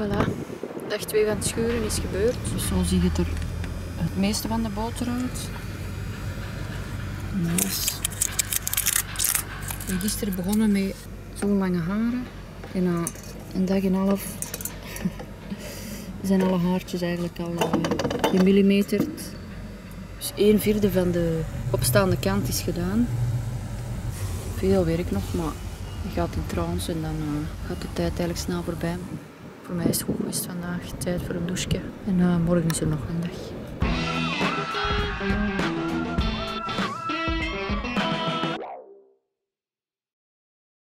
Voilà. Dag 2 van het schuren is gebeurd. Dus zo ziet het er het meeste van de boter uit. Nice. Ik ben gisteren begonnen met zo'n lange haren. En na een dag en een half zijn alle haartjes eigenlijk al gemillimeterd. Dus 1/4 van de opstaande kant is gedaan. Veel werk nog, maar je gaat in trance en dan gaat de tijd eigenlijk snel voorbij. Voor mij is het goed geweest vandaag. Tijd voor een douche. En morgen is er nog een dag.